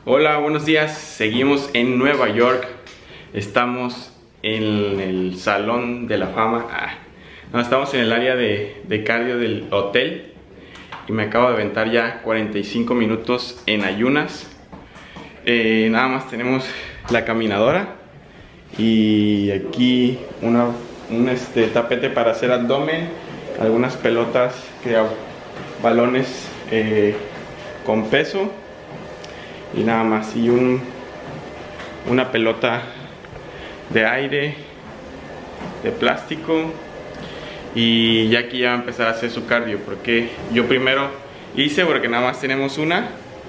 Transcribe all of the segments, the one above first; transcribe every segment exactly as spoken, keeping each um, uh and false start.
Hola, buenos días. Seguimos en Nueva York. Estamos en el Salón de la Fama. Ah, no, estamos en el área de, de cardio del hotel. Y me acabo de aventar ya cuarenta y cinco minutos en ayunas. Eh, nada más tenemos la caminadora. Y aquí una, un este, tapete para hacer abdomen. Algunas pelotas, que, balones eh, con peso. Y nada más, y un, una pelota de aire, de plástico. Y ya aquí ya va a empezar a hacer su cardio, porque yo primero hice, porque nada más tenemos una.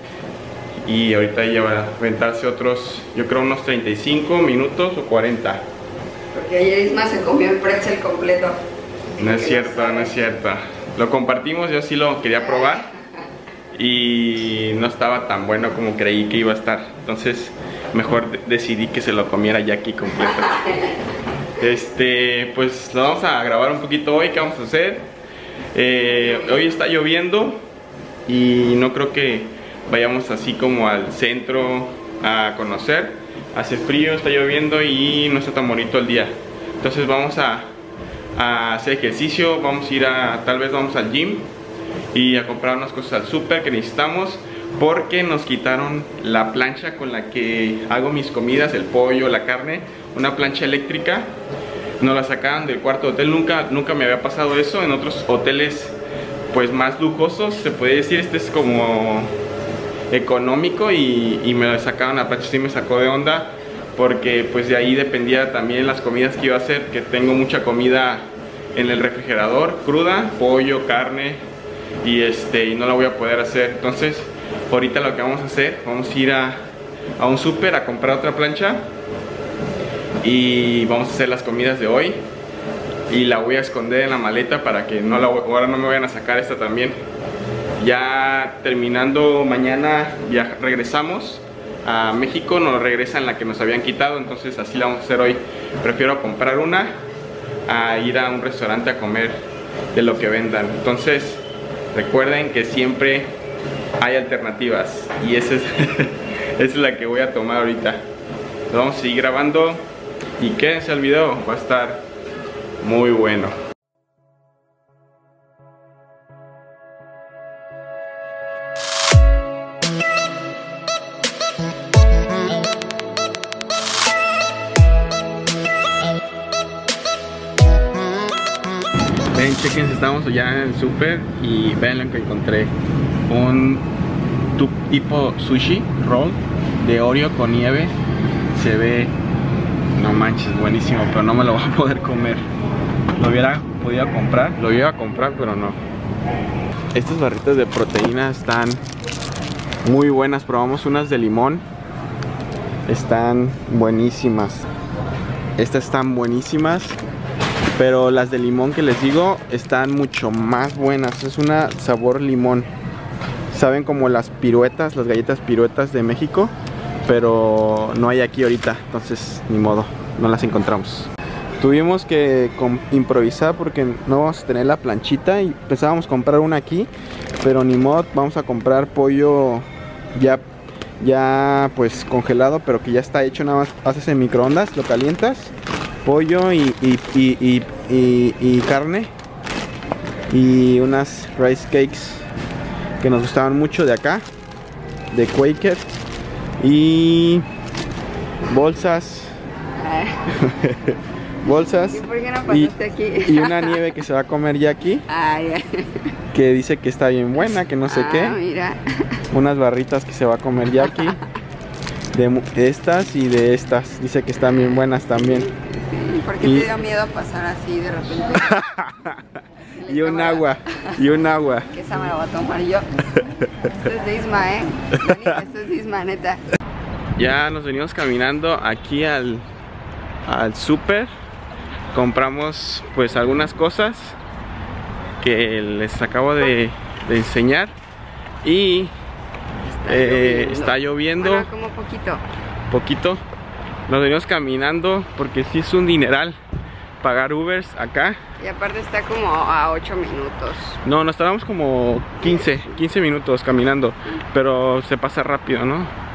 Y ahorita ya va a aventarse otros, yo creo unos treinta y cinco minutos o cuarenta. Porque ayer Isma se comió el pretzel completo. No es cierto, no es cierto. Lo compartimos, yo sí lo quería probar. Y no estaba tan bueno como creí que iba a estar. Entonces mejor de decidí que se lo comiera Jackie completo. Este, pues lo vamos a grabar un poquito hoy. ¿Qué vamos a hacer? Eh, hoy está lloviendo y no creo que vayamos así como al centro a conocer. Hace frío, está lloviendo y no está tan bonito el día. Entonces vamos a, a hacer ejercicio. Vamos a ir a, tal vez vamos al gym y a comprar unas cosas al súper que necesitamos, porque nos quitaron la plancha con la que hago mis comidas, el pollo, la carne, una plancha eléctrica. Nos la sacaron del cuarto de hotel. Nunca, nunca me había pasado eso en otros hoteles pues más lujosos, se puede decir. Este es como económico y, y me la sacaron la plancha. Sí me sacó de onda, porque pues de ahí dependía también las comidas que iba a hacer, que tengo mucha comida en el refrigerador, cruda, pollo, carne, y este y no la voy a poder hacer. Entonces ahorita lo que vamos a hacer, vamos a ir a, a un súper a comprar otra plancha y vamos a hacer las comidas de hoy, y la voy a esconder en la maleta para que no la, ahora no me vayan a sacar esta también. Ya terminando mañana ya regresamos a México, nos regresan la que nos habían quitado, entonces así la vamos a hacer hoy. Prefiero comprar una a ir a un restaurante a comer de lo que vendan. Entonces recuerden que siempre hay alternativas, y esa es, esa es la que voy a tomar ahorita. Lo vamos a seguir grabando y quédense al video, va a estar muy bueno. Ven, chequen, estamos ya en el súper y vean lo que encontré. Un tipo sushi roll de Oreo con nieve. Se ve, no manches, buenísimo, pero no me lo voy a poder comer. Lo hubiera podido comprar, lo iba a comprar, pero no. Estas barritas de proteína están muy buenas. Probamos unas de limón, están buenísimas. Estas están buenísimas, pero las de limón que les digo están mucho más buenas. Es una sabor limón. Saben como las piruetas, las galletas piruetas de México, pero no hay aquí ahorita, entonces ni modo, no las encontramos. Tuvimos que improvisar porque no vamos a tener la planchita y pensábamos comprar una aquí, pero ni modo, vamos a comprar pollo ya, ya pues congelado, pero que ya está hecho. Nada más haces en microondas, lo calientas, pollo y, y, y, y, y, y carne, y unas rice cakes que nos gustaban mucho de acá, de Quaker, y bolsas bolsas. ¿Y por qué no pasaste aquí? Y una nieve que se va a comer ya aquí, Ay, que dice que está bien buena, que no sé ah, qué. Mira. Unas barritas que se va a comer ya aquí, de estas y de estas, dice que están bien buenas también. Sí, ¿por qué y... te dio miedo pasar así de repente? Y un agua, y un agua. Que esa me la voy a tomar yo. Esto es de Isma, ¿eh? Dani, esto es de Isma, neta. Ya nos venimos caminando aquí al, al súper. Compramos pues algunas cosas que les acabo de, de enseñar. Y está, eh, lloviendo. está lloviendo. Bueno, como poquito. Poquito. Nos venimos caminando porque sí es un dineral pagar Ubers acá. Y aparte está como a ocho minutos. No, nos tardamos como quince minutos caminando, pero se pasa rápido, ¿no?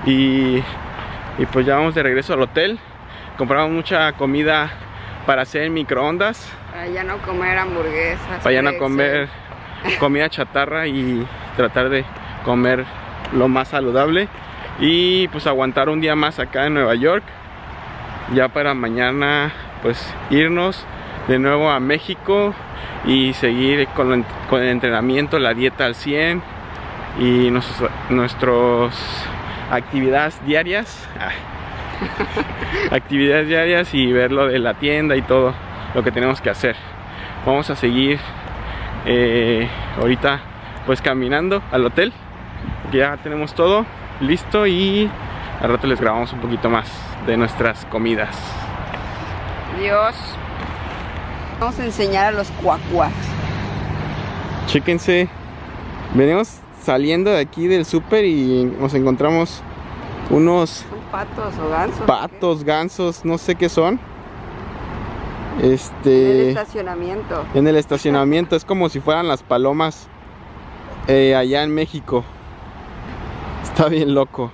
Y, y pues ya vamos de regreso al hotel. Compramos mucha comida para hacer en microondas. Para ya no comer hamburguesas. Para ya no comer comida chatarra y tratar de comer lo más saludable. Y pues aguantar un día más acá en Nueva York. Ya para mañana pues irnos de nuevo a México y seguir con, con el entrenamiento, la dieta al cien y nuestros, nuestros actividades diarias. Actividades diarias y ver lo de la tienda y todo lo que tenemos que hacer. Vamos a seguir eh, ahorita pues caminando al hotel, que ya tenemos todo listo y al rato les grabamos un poquito más de nuestras comidas. Dios, vamos a enseñar a los cuacuas. Chéquense, venimos saliendo de aquí del súper y nos encontramos unos ¿Son patos o gansos? patos, gansos, no sé qué son. En el Este, estacionamiento. en el estacionamiento, es como si fueran las palomas eh, allá en México. Está bien loco.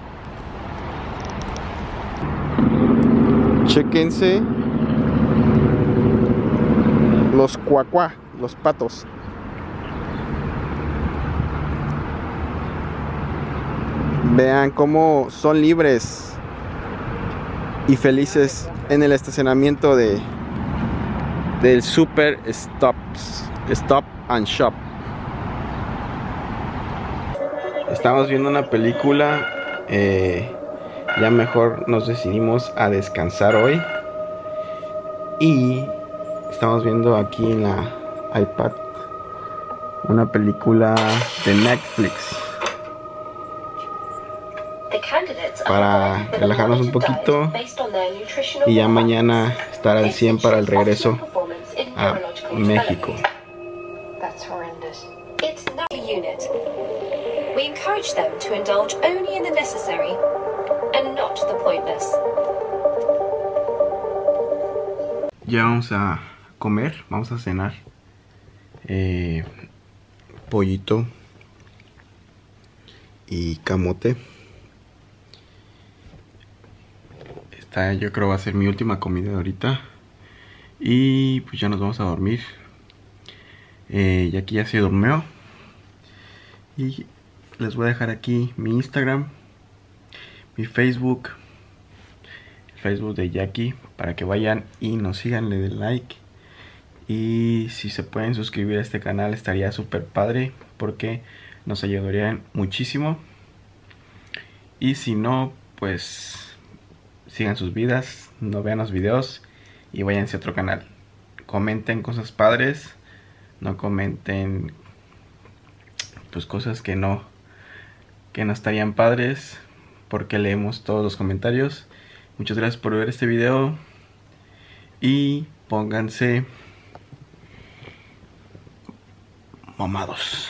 Chéquense los cuacuá, los patos. Vean cómo son libres y felices en el estacionamiento de del Super Stops, Stop and Shop. Estamos viendo una película, eh, ya mejor nos decidimos a descansar hoy y estamos viendo aquí en la iPad una película de Netflix para relajarnos un poquito y ya mañana estar al cien para el regreso a México. We encourage them to indulge only in the necessary and not the pointless. Ya vamos a comer, vamos a cenar eh, pollito y camote. Esta yo creo va a ser mi última comida de ahorita y pues ya nos vamos a dormir. Eh, y aquí ya se durmió y les voy a dejar aquí mi Instagram, mi Facebook, el Facebook de Jackie, para que vayan y nos sigan, le den like. Y si se pueden suscribir a este canal estaría súper padre, porque nos ayudarían muchísimo. Y si no, pues sigan sus vidas, no vean los videos y váyanse a otro canal. Comenten cosas padres, no comenten pues cosas que no que no estarían padres, porque leemos todos los comentarios. Muchas gracias por ver este video y pónganse mamados.